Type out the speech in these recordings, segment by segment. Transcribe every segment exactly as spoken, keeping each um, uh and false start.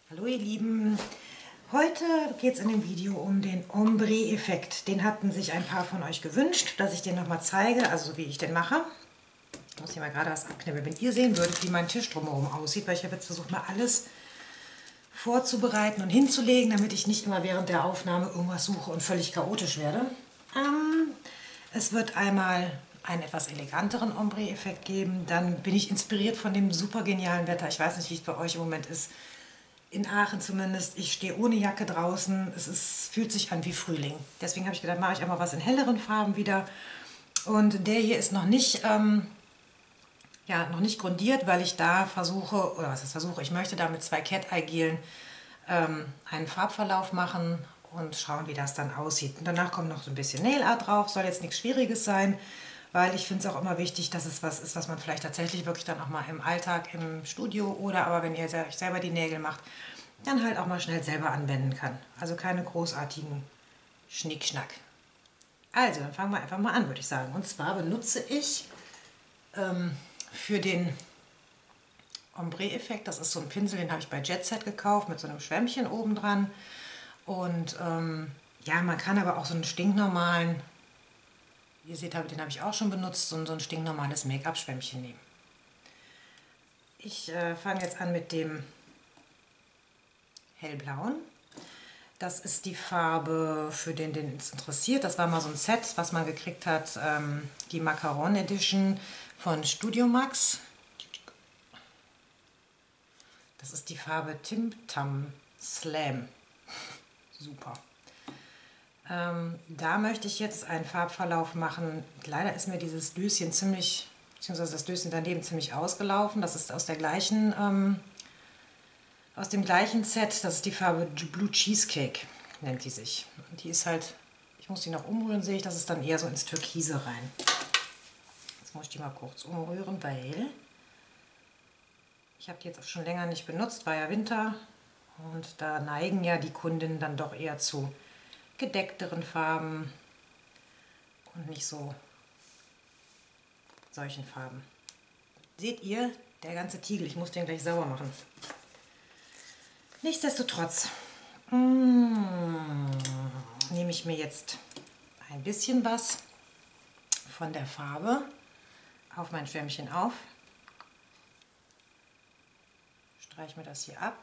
Hallo ihr Lieben, heute geht es in dem Video um den Ombre-Effekt. Den hatten sich ein paar von euch gewünscht, dass ich den nochmal zeige, also wie ich den mache. Ich muss hier mal gerade was abknibbeln. Wenn ihr sehen würdet, wie mein Tisch drumherum aussieht, weil ich habe jetzt versucht, mal alles vorzubereiten und hinzulegen, damit ich nicht immer während der Aufnahme irgendwas suche und völlig chaotisch werde. Ähm, es wird einmal einen etwas eleganteren Ombre-Effekt geben. Dann bin ich inspiriert von dem super genialen Wetter. Ich weiß nicht, wie es bei euch im Moment ist. In Aachen zumindest. Ich stehe ohne Jacke draußen. Es ist, fühlt sich an wie Frühling. Deswegen habe ich gedacht, mache ich einmal was in helleren Farben wieder. Und der hier ist noch nicht, ähm, ja, noch nicht grundiert, weil ich da versuche, oder was ist versuche, ich möchte da mit zwei Cat-Eye-Gelen ähm, einen Farbverlauf machen und schauen, wie das dann aussieht. Und danach kommt noch so ein bisschen Nail Art drauf. Soll jetzt nichts Schwieriges sein, weil ich finde es auch immer wichtig, dass es was ist, was man vielleicht tatsächlich wirklich dann auch mal im Alltag, im Studio oder aber wenn ihr euch selber die Nägel macht, dann halt auch mal schnell selber anwenden kann. Also keine großartigen Schnickschnack. Also, dann fangen wir einfach mal an, würde ich sagen. Und zwar benutze ich ähm, für den Ombre-Effekt, das ist so ein Pinsel, den habe ich bei Jet Set gekauft, mit so einem Schwämmchen oben dran. Und ähm, ja, man kann aber auch so einen stinknormalen, ihr seht, den habe ich auch schon benutzt, so ein stinknormales Make-up-Schwämmchen nehmen. Ich äh, fange jetzt an mit dem hellblauen. Das ist die Farbe, für den, den es interessiert. Das war mal so ein Set, was man gekriegt hat, ähm, die Macaron Edition von Studio Max. Das ist die Farbe Tim Tam Slam. Super. Ähm, da möchte ich jetzt einen Farbverlauf machen. Leider ist mir dieses Döschen ziemlich, beziehungsweise das Döschen daneben ziemlich ausgelaufen. Das ist aus der gleichen, ähm, aus dem gleichen Set. Das ist die Farbe Blue Cheesecake, nennt die sich. Und die ist halt, ich muss die noch umrühren, sehe ich, das ist dann eher so ins Türkise rein. Jetzt muss ich die mal kurz umrühren, weil ich habe die jetzt auch schon länger nicht benutzt, war ja Winter. Und da neigen ja die Kundinnen dann doch eher zu gedeckteren Farben und nicht so solchen Farben. Seht ihr, der ganze Tiegel, ich muss den gleich sauber machen. Nichtsdestotrotz mm, nehme ich mir jetzt ein bisschen was von der Farbe auf mein Schwämmchen auf, streiche mir das hier ab.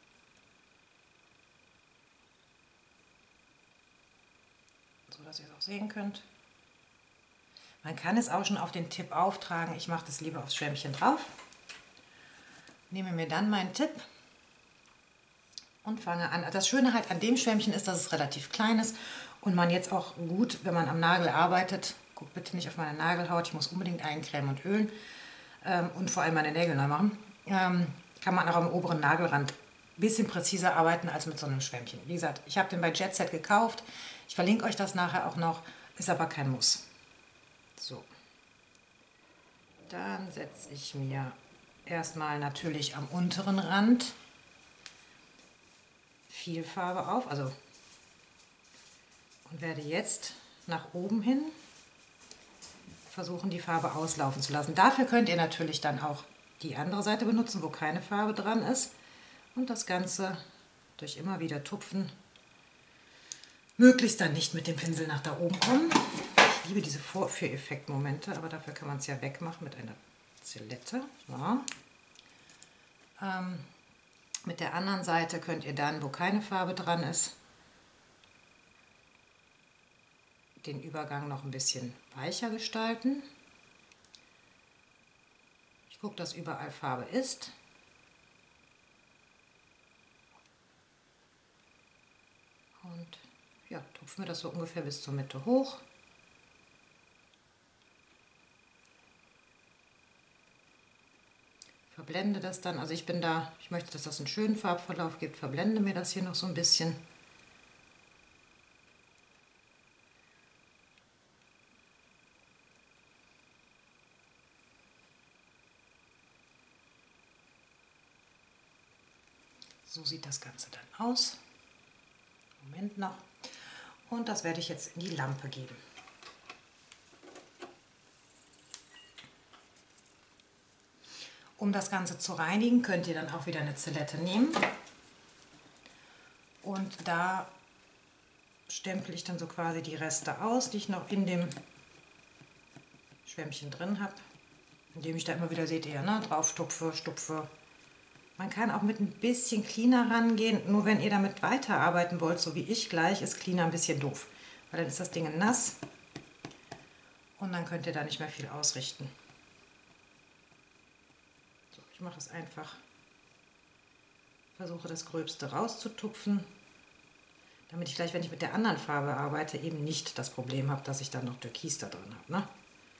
So dass ihr es auch sehen könnt. Man kann es auch schon auf den Tipp auftragen. Ich mache das lieber aufs Schwämmchen drauf. Nehme mir dann meinen Tipp und fange an. Das Schöne halt an dem Schwämmchen ist, dass es relativ klein ist und man jetzt auch gut, wenn man am Nagel arbeitet, guckt bitte nicht auf meine Nagelhaut, ich muss unbedingt eincremen und ölen ähm, und vor allem meine Nägel neu machen, ähm, kann man auch am oberen Nagelrand ein bisschen präziser arbeiten als mit so einem Schwämmchen. Wie gesagt, ich habe den bei Jet Set gekauft. Ich verlinke euch das nachher auch noch, ist aber kein Muss. So, dann setze ich mir erstmal natürlich am unteren Rand viel Farbe auf, also und werde jetzt nach oben hin versuchen, die Farbe auslaufen zu lassen. Dafür könnt ihr natürlich dann auch die andere Seite benutzen, wo keine Farbe dran ist und das Ganze durch immer wieder tupfen möglichst dann nicht mit dem Pinsel nach da oben kommen. Ich liebe diese Vorführeffekt-Momente, aber dafür kann man es ja wegmachen mit einer Zillette. So. Ähm, mit der anderen Seite könnt ihr dann, wo keine Farbe dran ist, den Übergang noch ein bisschen weicher gestalten. Ich gucke, dass überall Farbe ist. Und ja, tupfen wir das so ungefähr bis zur Mitte hoch. Verblende das dann, also ich bin da, ich möchte, dass das einen schönen Farbverlauf gibt, verblende mir das hier noch so ein bisschen. So sieht das Ganze dann aus. Moment noch. Und das werde ich jetzt in die Lampe geben. Um das Ganze zu reinigen, könnt ihr dann auch wieder eine Zillette nehmen. Und da stempel ich dann so quasi die Reste aus, die ich noch in dem Schwämmchen drin habe, indem ich da immer wieder, seht ihr, ne, drauf tupfe, stupfe. Man kann auch mit ein bisschen cleaner rangehen, nur wenn ihr damit weiterarbeiten wollt, so wie ich gleich, ist cleaner ein bisschen doof, weil dann ist das Ding nass und dann könnt ihr da nicht mehr viel ausrichten. So, ich mache es einfach, versuche das Gröbste rauszutupfen, damit ich gleich, wenn ich mit der anderen Farbe arbeite, eben nicht das Problem habe, dass ich dann noch Türkis da drin habe. Ne?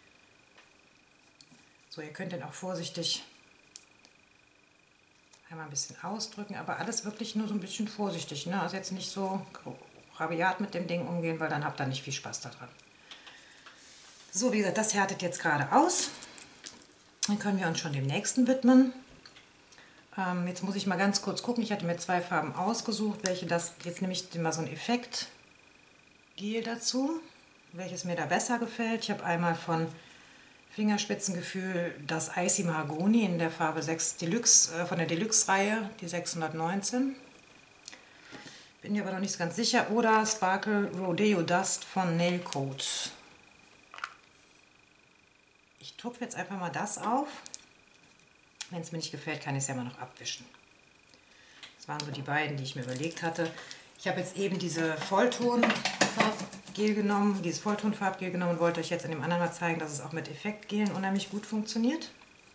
So, ihr könnt den auch vorsichtig einmal ein bisschen ausdrücken, aber alles wirklich nur so ein bisschen vorsichtig. Ne? Also jetzt nicht so rabiat mit dem Ding umgehen, weil dann habt ihr nicht viel Spaß daran. So, wie gesagt, das härtet jetzt gerade aus. Dann können wir uns schon dem nächsten widmen. Ähm, jetzt muss ich mal ganz kurz gucken. Ich hatte mir zwei Farben ausgesucht, welche das. Jetzt nehme ich mal so ein Effekt-Gel dazu, welches mir da besser gefällt. Ich habe einmal von Fingerspitzengefühl das Icy Mahagoni in der Farbe sechs Deluxe, äh, von der Deluxe-Reihe, die sechshundertneunzehn. Bin mir aber noch nicht so ganz sicher. Oder Sparkle Rodeo Dust von Nail Coat. Ich tupfe jetzt einfach mal das auf. Wenn es mir nicht gefällt, kann ich es ja immer noch abwischen. Das waren so die beiden, die ich mir überlegt hatte. Ich habe jetzt eben diese Volltonfarbgel genommen, dieses Volltonfarbgel genommen und wollte euch jetzt in dem anderen mal zeigen, dass es auch mit Effektgelen unheimlich gut funktioniert.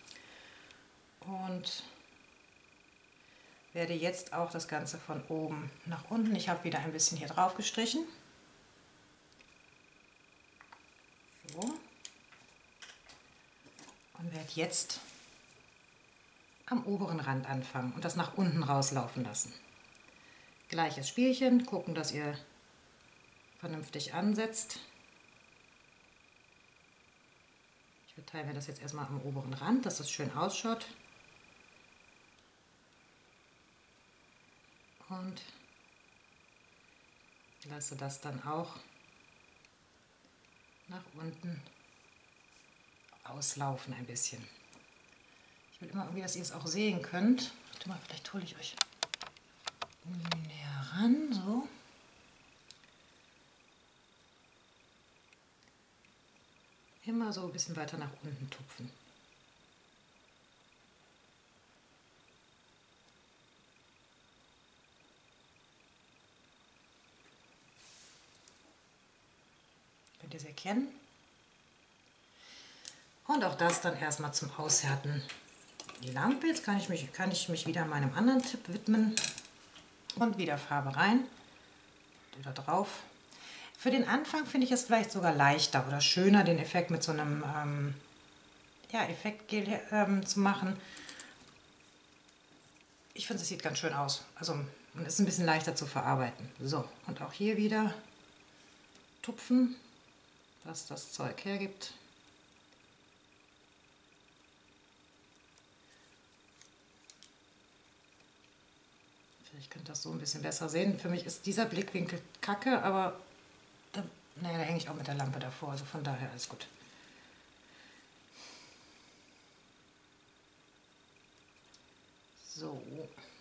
Und werde jetzt auch das Ganze von oben nach unten. Ich habe wieder ein bisschen hier drauf gestrichen. So. Und werde jetzt am oberen Rand anfangen und das nach unten rauslaufen lassen. Gleiches Spielchen, gucken, dass ihr vernünftig ansetzt. Ich verteile mir das jetzt erstmal am oberen Rand, dass das schön ausschaut. Und lasse das dann auch nach unten auslaufen ein bisschen. Ich will immer irgendwie, dass ihr es auch sehen könnt. Warte mal, vielleicht hole ich euch näher ran, so. Immer so ein bisschen weiter nach unten tupfen. Könnt ihr es erkennen? Und auch das dann erstmal zum Aushärten. Die Lampe, jetzt kann ich mich, kann ich mich wieder meinem anderen Tipp widmen und wieder Farbe rein, wieder drauf. Für den Anfang finde ich es vielleicht sogar leichter oder schöner, den Effekt mit so einem ähm, ja, Effektgel ähm, zu machen. Ich finde, es sieht ganz schön aus, also und ist ein bisschen leichter zu verarbeiten. So, und auch hier wieder tupfen, was das Zeug hergibt. Ich könnte das so ein bisschen besser sehen. Für mich ist dieser Blickwinkel kacke, aber da, naja, da hänge ich auch mit der Lampe davor, also von daher alles gut. So.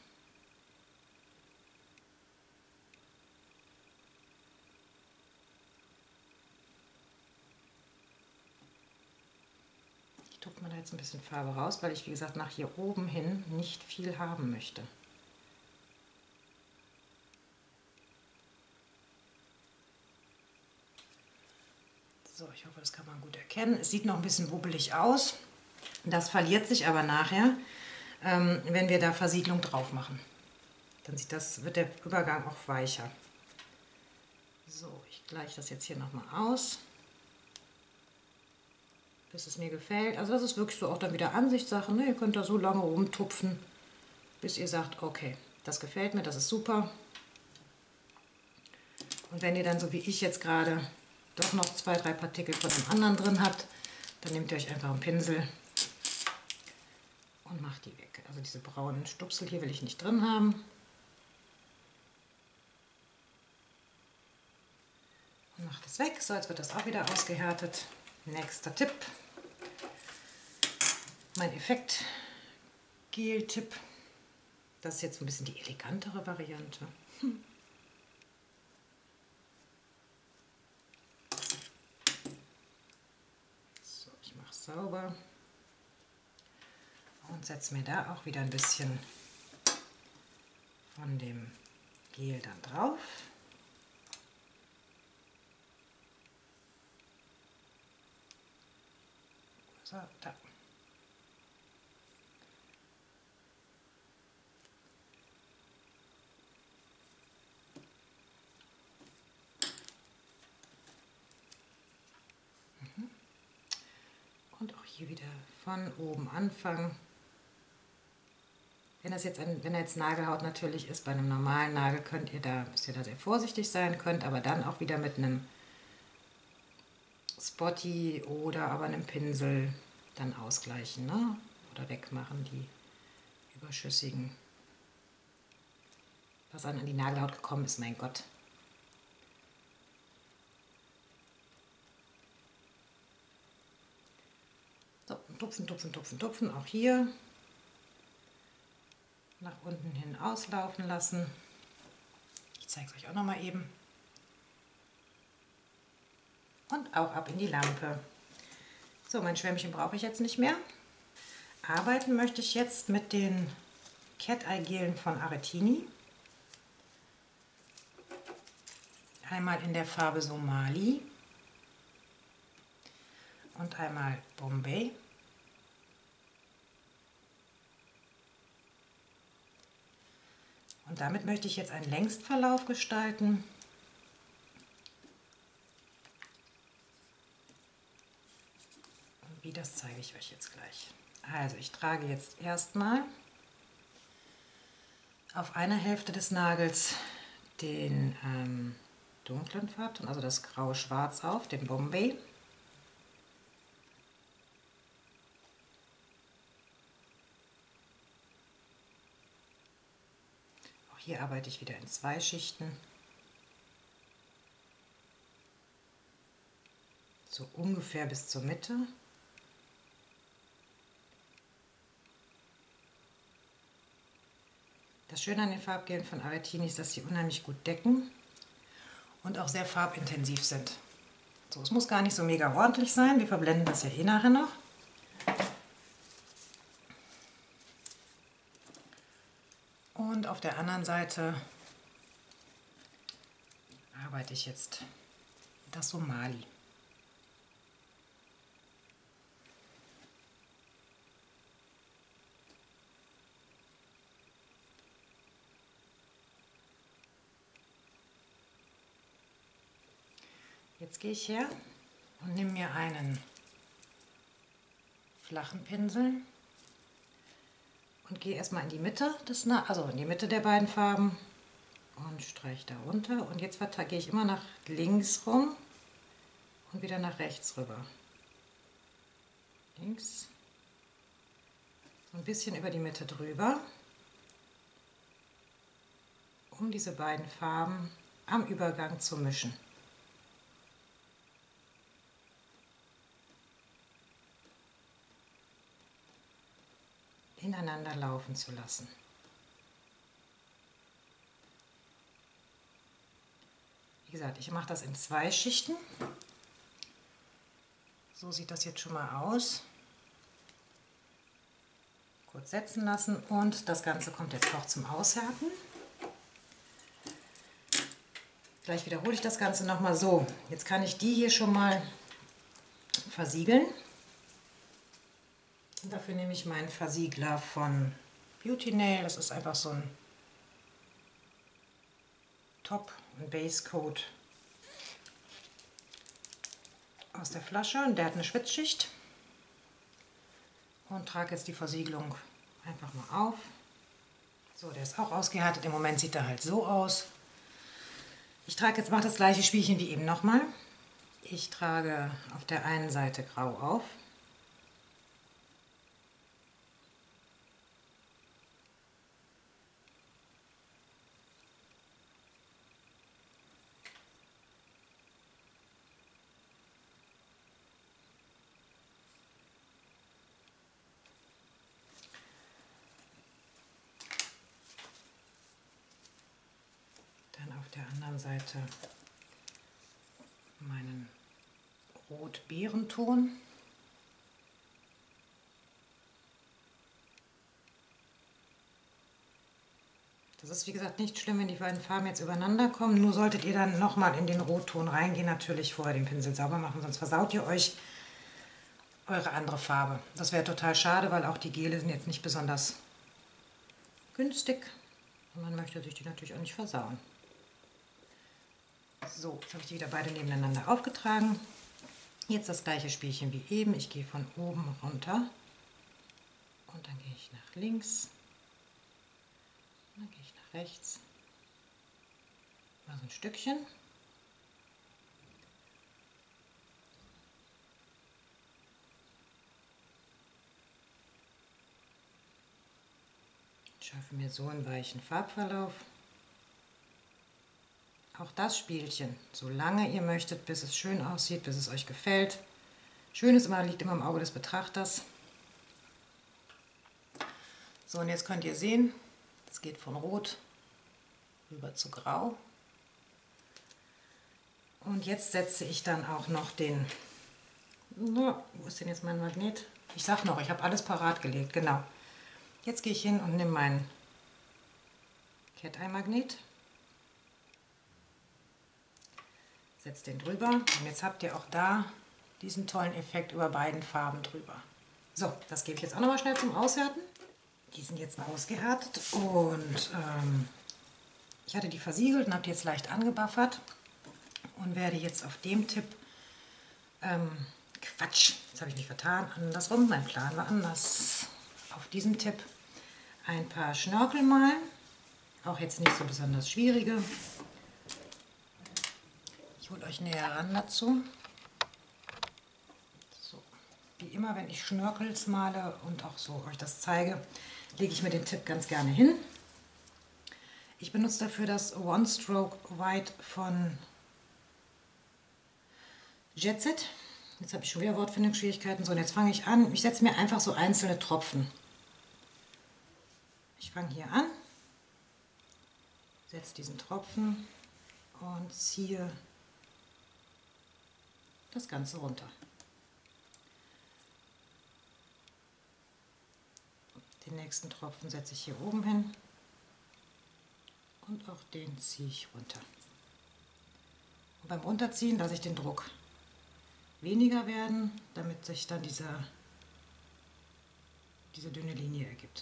Ich tupfe mir da jetzt ein bisschen Farbe raus, weil ich, wie gesagt, nach hier oben hin nicht viel haben möchte. So, ich hoffe, das kann man gut erkennen. Es sieht noch ein bisschen wubbelig aus. Das verliert sich aber nachher, ähm, wenn wir da Versiegelung drauf machen. Dann sieht das, wird der Übergang auch weicher. So, ich gleiche das jetzt hier nochmal aus, bis es mir gefällt. Also das ist wirklich so auch dann wieder Ansichtssache. Ne? Ihr könnt da so lange rumtupfen, bis ihr sagt, okay, das gefällt mir, das ist super. Und wenn ihr dann so wie ich jetzt gerade doch noch zwei, drei Partikel von dem anderen drin habt, dann nehmt ihr euch einfach einen Pinsel und macht die weg. Also diese braunen Stupsel hier will ich nicht drin haben. Und macht es weg. So, jetzt wird das auch wieder ausgehärtet. Nächster Tipp. Mein Effekt-Gel-Tipp. Das ist jetzt ein bisschen die elegantere Variante. Hm. sauber und setze mir da auch wieder ein bisschen von dem Gel dann drauf. So, da. Und auch hier wieder von oben anfangen. Wenn das jetzt ein, wenn jetzt Nagelhaut natürlich ist, bei einem normalen Nagel könnt ihr da, müsst ihr da sehr vorsichtig sein, könnt aber dann auch wieder mit einem Spotty oder aber einem Pinsel dann ausgleichen, ne? Oder wegmachen die überschüssigen. Was an die Nagelhaut gekommen ist, mein Gott. So, tupfen, tupfen, tupfen, tupfen, auch hier nach unten hin auslaufen lassen. Ich zeige es euch auch noch mal eben. Und auch ab in die Lampe. So, mein Schwämmchen brauche ich jetzt nicht mehr. Arbeiten möchte ich jetzt mit den Cat Eye Gelen von Aretini. Einmal in der Farbe Somali und einmal Bombay. Und damit möchte ich jetzt einen Längsverlauf gestalten. Und wie, das zeige ich euch jetzt gleich. Also ich trage jetzt erstmal auf einer Hälfte des Nagels den ähm, dunklen Farbton, also das Grau-Schwarz auf, den Bombay. Auch hier arbeite ich wieder in zwei Schichten. So ungefähr bis zur Mitte. Das Schöne an den Farbgelen von Aretini ist, dass sie unheimlich gut decken und auch sehr farbintensiv sind. So, es muss gar nicht so mega ordentlich sein, wir verblenden das ja eh nachher noch. Und auf der anderen Seite arbeite ich jetzt das Somali. Jetzt gehe ich her und nehme mir einen flachen Pinsel und gehe erstmal in die Mitte des, also in die Mitte der beiden Farben und streiche da runter. Und jetzt gehe ich immer nach links rum und wieder nach rechts rüber. Links, so ein bisschen über die Mitte drüber, um diese beiden Farben am Übergang zu mischen. Ineinander laufen zu lassen. Wie gesagt, ich mache das in zwei Schichten. So sieht das jetzt schon mal aus. Kurz setzen lassen und das Ganze kommt jetzt auch zum Aushärten. Gleich wiederhole ich das Ganze nochmal so. Jetzt kann ich die hier schon mal versiegeln. Und dafür nehme ich meinen Versiegler von Beauty Nail. Das ist einfach so ein Top- und Base-Coat aus der Flasche. Und der hat eine Schwitzschicht. Und trage jetzt die Versiegelung einfach mal auf. So, der ist auch ausgehärtet. Im Moment sieht er halt so aus. Ich trage jetzt, mache das gleiche Spielchen wie eben nochmal. Ich trage auf der einen Seite grau auf. Auf der anderen Seite meinen Rot-Beerenton. Das ist wie gesagt nicht schlimm, wenn die beiden Farben jetzt übereinander kommen. Nur solltet ihr dann nochmal in den Rotton reingehen, natürlich vorher den Pinsel sauber machen, sonst versaut ihr euch eure andere Farbe. Das wäre total schade, weil auch die Gele sind jetzt nicht besonders günstig. Und man möchte sich die natürlich auch nicht versauen. So, jetzt habe ich die wieder beide nebeneinander aufgetragen. Jetzt das gleiche Spielchen wie eben. Ich gehe von oben runter und dann gehe ich nach links und dann gehe ich nach rechts. Mal so ein Stückchen. Ich schaffe mir so einen weichen Farbverlauf. Auch das Spielchen, solange ihr möchtet, bis es schön aussieht, bis es euch gefällt. Schön ist immer, liegt immer im Auge des Betrachters. So, und jetzt könnt ihr sehen, das geht von Rot rüber zu Grau. Und jetzt setze ich dann auch noch den, na, wo ist denn jetzt mein Magnet? Ich sag noch, ich habe alles parat gelegt, genau. Jetzt gehe ich hin und nehme meinen Cat-Eye-Magnet. Setzt den drüber und jetzt habt ihr auch da diesen tollen Effekt über beiden Farben drüber. So, das gebe ich jetzt auch noch mal schnell zum Aushärten. Die sind jetzt ausgehärtet und ähm, ich hatte die versiegelt und habe die jetzt leicht angebuffert und werde jetzt auf dem Tipp, ähm, Quatsch, jetzt habe ich mich vertan, andersrum, mein Plan war anders, auf diesem Tipp ein paar Schnörkel malen, auch jetzt nicht so besonders schwierige. Ich hole euch näher ran dazu. So. Wie immer, wenn ich Schnörkels male und auch so euch das zeige, lege ich mir den Tipp ganz gerne hin. Ich benutze dafür das One Stroke White von Jet Set. Jetzt habe ich schon wieder Wortfindungsschwierigkeiten. So, und jetzt fange ich an. Ich setze mir einfach so einzelne Tropfen. Ich fange hier an, setze diesen Tropfen und ziehe das Ganze runter. Den nächsten Tropfen setze ich hier oben hin und auch den ziehe ich runter. Und beim Runterziehen lasse ich den Druck weniger werden, damit sich dann dieser, diese dünne Linie ergibt.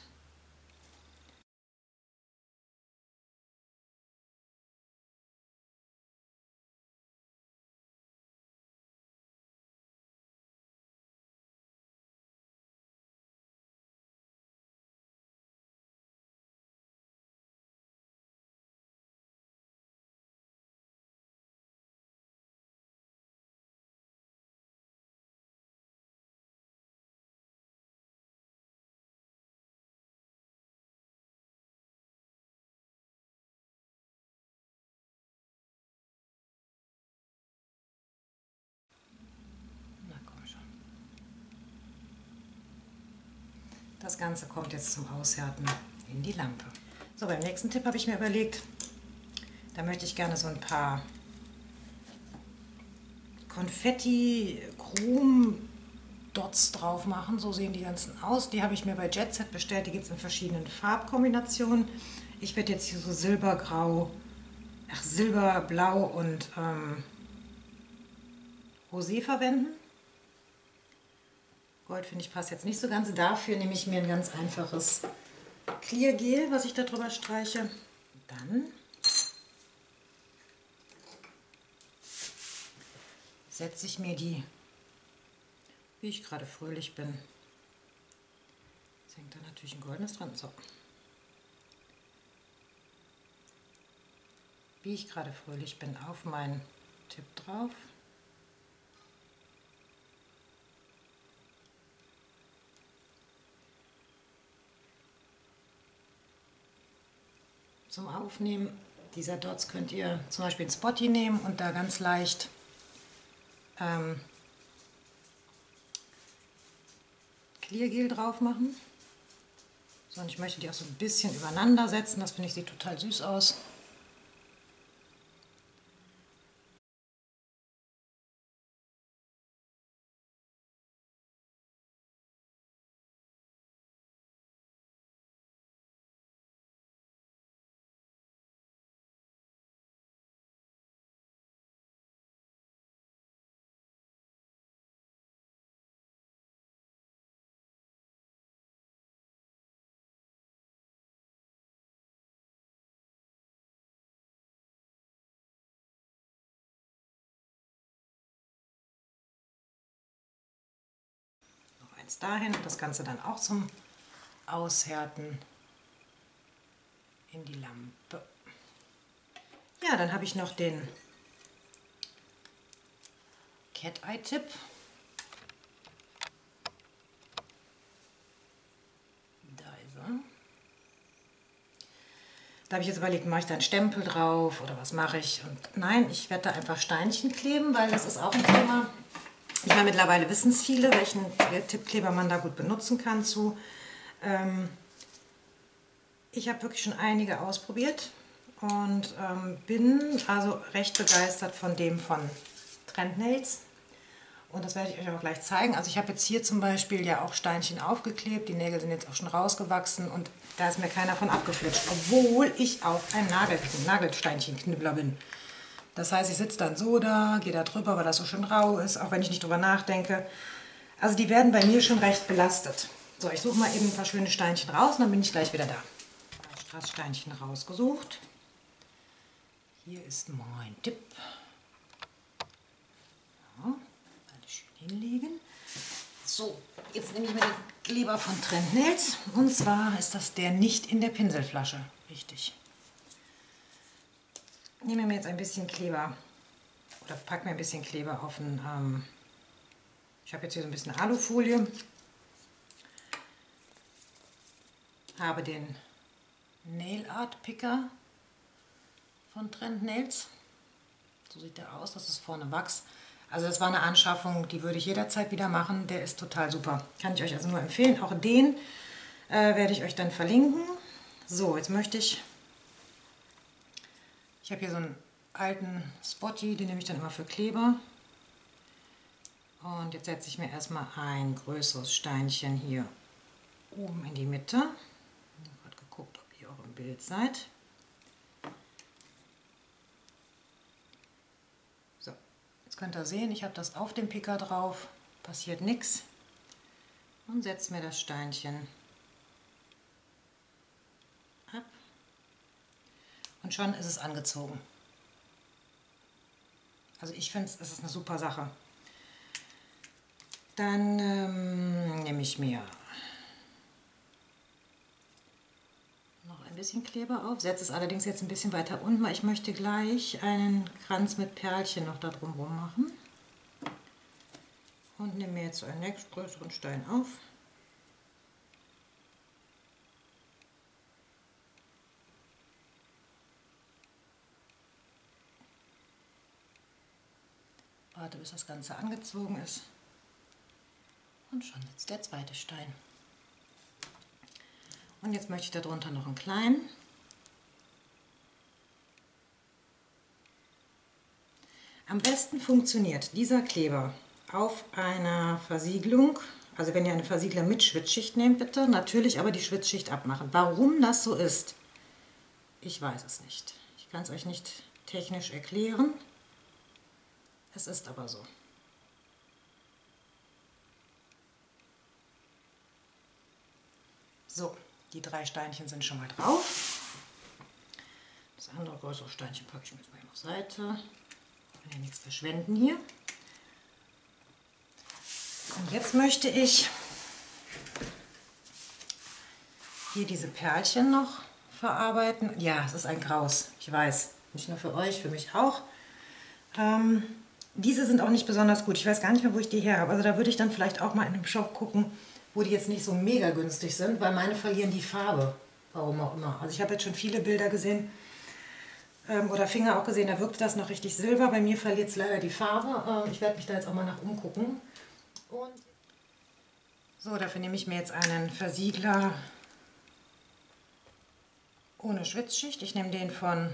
Na komm schon. Das Ganze kommt jetzt zum Aushärten in die Lampe. So, beim nächsten Tipp habe ich mir überlegt, da möchte ich gerne so ein paar Konfetti-Chrom-Dots drauf machen. So sehen die ganzen aus. Die habe ich mir bei Jet Set bestellt. Die gibt es in verschiedenen Farbkombinationen. Ich werde jetzt hier so silbergrau, ach silberblau und ähm, Rosé verwenden. Gold finde ich passt jetzt nicht so ganz. Dafür nehme ich mir ein ganz einfaches Clear Gel, was ich da drüber streiche. Dann setze ich mir die, wie ich gerade fröhlich bin. Jetzt hängt da natürlich ein goldenes dran. So. Wie ich gerade fröhlich bin, auf meinen Tipp drauf. Zum Aufnehmen dieser Dots könnt ihr zum Beispiel einen Spotty nehmen und da ganz leicht ähm, Clear-Gel drauf machen. So, und ich möchte die auch so ein bisschen übereinander setzen. Das finde ich sieht total süß aus. eins dahin und das Ganze dann auch zum Aushärten in die Lampe. Ja, dann habe ich noch den Cat Eye Tip. Da ist er. Da habe ich jetzt überlegt, mache ich da einen Stempel drauf oder was mache ich? Und nein, ich werde da einfach Steinchen kleben, weil das ist auch ein Thema. Ich meine, mittlerweile wissen es viele, welchen Tippkleber man da gut benutzen kann zu. Ähm, ich habe wirklich schon einige ausprobiert und ähm, bin also recht begeistert von dem von Trend Nails. Und das werde ich euch auch gleich zeigen. Also ich habe jetzt hier zum Beispiel ja auch Steinchen aufgeklebt. Die Nägel sind jetzt auch schon rausgewachsen und da ist mir keiner von abgeflutscht, obwohl ich auch ein Nagel, Nagelsteinchenknibbler bin. Das heißt, ich sitze dann so da, gehe da drüber, weil das so schön rau ist, auch wenn ich nicht drüber nachdenke. Also die werden bei mir schon recht belastet. So, ich suche mal eben ein paar schöne Steinchen raus und dann bin ich gleich wieder da. Strasssteinchen rausgesucht. Hier ist mein Tipp. Ja, alles schön hinlegen. So, jetzt nehme ich mir den Kleber von Trend Nails. Und zwar ist das der nicht in der Pinselflasche. Richtig. Ich nehme mir jetzt ein bisschen Kleber oder packe mir ein bisschen Kleber auf ein. Ähm, ich habe jetzt hier so ein bisschen Alufolie. Habe den Nail Art Picker von Trend Nails. So sieht der aus, das ist vorne Wachs. Also das war eine Anschaffung, die würde ich jederzeit wieder machen. Der ist total super. Kann ich euch also nur empfehlen. Auch den äh, werde ich euch dann verlinken. So, jetzt möchte ich... Ich habe hier so einen alten Spotty, den nehme ich dann immer für Kleber. Und jetzt setze ich mir erstmal ein größeres Steinchen hier oben in die Mitte. Ich habe gerade geguckt, ob ihr auch im Bild seid. So, jetzt könnt ihr sehen, ich habe das auf dem Picker drauf, passiert nichts. Und setze mir das Steinchen ab. Und schon ist es angezogen. Also ich finde, es ist eine super Sache. Dann ähm, nehme ich mir noch ein bisschen Kleber auf, setze es allerdings jetzt ein bisschen weiter unten, weil ich möchte gleich einen Kranz mit Perlchen noch da drumherum machen. Und nehme mir jetzt einen nächst größeren Stein auf. Warte, bis das Ganze angezogen ist. Und schon sitzt der zweite Stein. Und jetzt möchte ich darunter noch einen kleinen. Am besten funktioniert dieser Kleber auf einer Versiegelung. Also wenn ihr eine Versiegler mit Schwitzschicht nehmt, bitte natürlich aber die Schwitzschicht abmachen. Warum das so ist, ich weiß es nicht. Ich kann es euch nicht technisch erklären. Es ist aber so. So, die drei Steinchen sind schon mal drauf. Das andere größere Steinchen packe ich mir jetzt mal auf Seite. Ich will ja nichts verschwenden hier. Und jetzt möchte ich hier diese Perlchen noch verarbeiten. Ja, es ist ein Graus, ich weiß. Nicht nur für euch, für mich auch. Ähm, diese sind auch nicht besonders gut. Ich weiß gar nicht mehr, wo ich die her habe. Also da würde ich dann vielleicht auch mal in einem Shop gucken, wo die jetzt nicht so mega günstig sind, weil meine verlieren die Farbe. Warum auch immer. Also ich habe jetzt schon viele Bilder gesehen ähm, oder Finger auch gesehen, da wirkte das noch richtig silber. Bei mir verliert es leider die Farbe. Ähm, ich werde mich da jetzt auch mal nach umgucken. Und so, dafür nehme ich mir jetzt einen Versiegler ohne Schwitzschicht. Ich nehme den von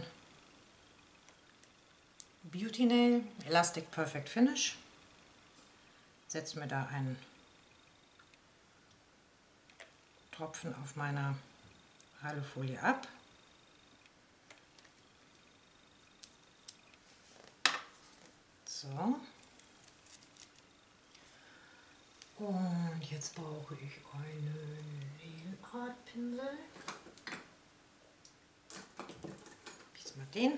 Beauty Nail Elastic Perfect Finish. Setze mir da einen Tropfen auf meiner Alufolie ab. So. Und jetzt brauche ich einen Nail Art Pinsel. Jetzt mal den.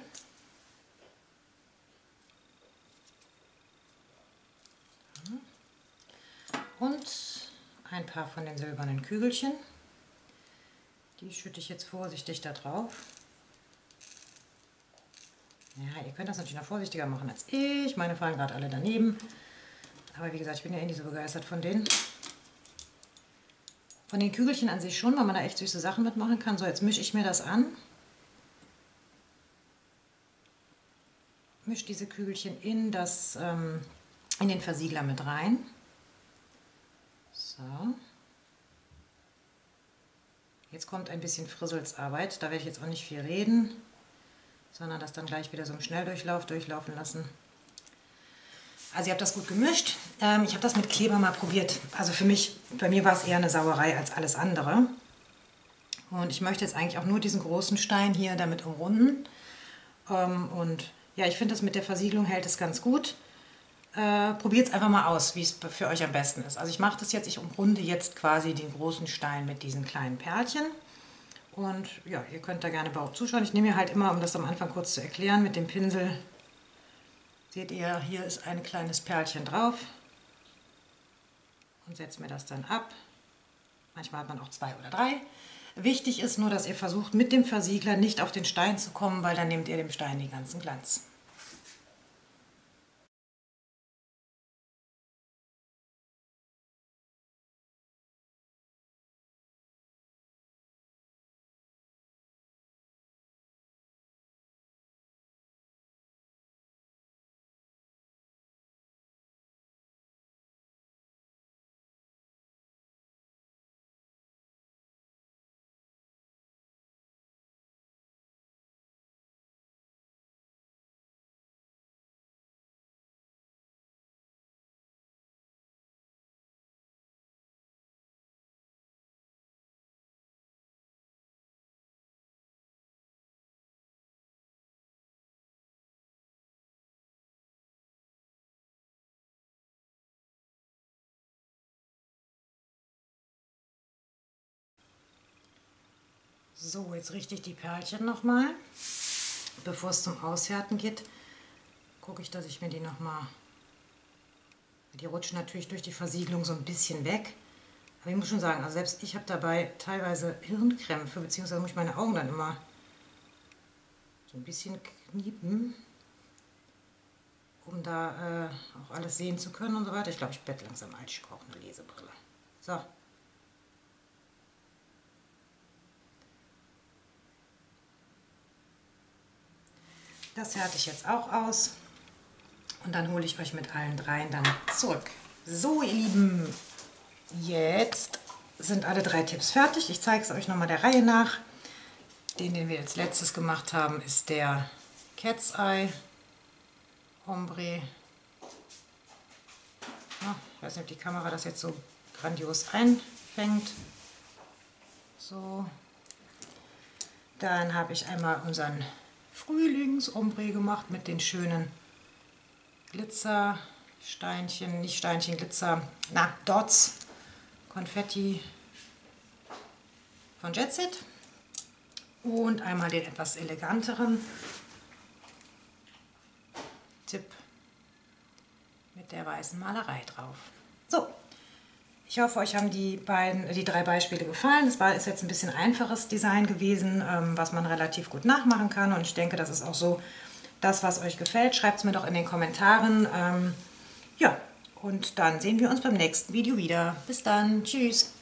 Und paar von den silbernen Kügelchen. Die schütte ich jetzt vorsichtig da drauf. Ja, ihr könnt das natürlich noch vorsichtiger machen als ich. Meine fallen gerade alle daneben. Aber wie gesagt, ich bin ja eh nicht so begeistert von denen. Von den Kügelchen an sich schon, weil man da echt süße Sachen mitmachen kann. So, jetzt mische ich mir das an. Mische diese Kügelchen in, das, ähm, in den Versiegler mit rein. So. Jetzt kommt ein bisschen Frizzelsarbeit. Da werde ich jetzt auch nicht viel reden, sondern das dann gleich wieder so im Schnelldurchlauf durchlaufen lassen. Also ihr habt das gut gemischt. Ähm, ich habe das mit Kleber mal probiert. Also für mich, bei mir war es eher eine Sauerei als alles andere. Und ich möchte jetzt eigentlich auch nur diesen großen Stein hier damit umrunden. Ähm, und ja, ich finde, das mit der Versiegelung hält es ganz gut. Äh, Probiert es einfach mal aus, wie es für euch am besten ist. Also ich mache das jetzt, ich umrunde jetzt quasi den großen Stein mit diesen kleinen Perlchen. Und ja, ihr könnt da gerne bei zuschauen. Ich nehme mir halt immer, um das am Anfang kurz zu erklären, mit dem Pinsel. Seht ihr, hier ist ein kleines Perlchen drauf. Und setze mir das dann ab. Manchmal hat man auch zwei oder drei. Wichtig ist nur, dass ihr versucht, mit dem Versiegler nicht auf den Stein zu kommen, weil dann nehmt ihr dem Stein den ganzen Glanz. So, jetzt richte ich die Perlchen nochmal. Bevor es zum Aushärten geht, gucke ich, dass ich mir die nochmal... Die rutschen natürlich durch die Versiegelung so ein bisschen weg. Aber ich muss schon sagen, also selbst ich habe dabei teilweise Hirnkrämpfe, beziehungsweise muss ich meine Augen dann immer so ein bisschen kniepen, um da äh, auch alles sehen zu können und so weiter. Ich glaube, ich werde langsam alt, ich brauche eine Lesebrille. So. Das härte ich jetzt auch aus und dann hole ich euch mit allen dreien dann zurück. So ihr Lieben, jetzt sind alle drei Tipps fertig. Ich zeige es euch nochmal der Reihe nach. Den, den wir als letztes gemacht haben, ist der Cat's Eye Ombre. Ja, ich weiß nicht, ob die Kamera das jetzt so grandios einfängt. So. Dann habe ich einmal unseren Frühlings-Ombre gemacht mit den schönen Glitzersteinchen, nicht Steinchen, Glitzer, na, Dots, Konfetti von Jet Set. Und einmal den etwas eleganteren Tipp mit der weißen Malerei drauf. So, ich hoffe, euch haben die, beiden, die drei Beispiele gefallen. Es war, ist jetzt ein bisschen einfaches Design gewesen, ähm, was man relativ gut nachmachen kann. Und ich denke, das ist auch so das, was euch gefällt. Schreibt es mir doch in den Kommentaren. Ähm, ja, und dann sehen wir uns beim nächsten Video wieder. Bis dann. Tschüss.